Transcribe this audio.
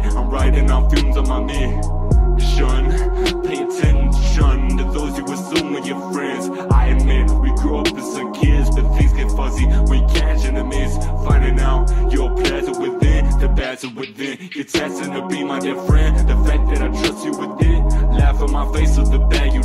shit, I'm writing on fumes on my mission. Pay attention to those you assume are your friends. I admit, we grew up as some kids, but things get fuzzy when you catch enemies. Finding out your pleasure within, the bats are within. You're testing to be my dear friend, the fact that I trust you with it. Laugh in my face with the bag you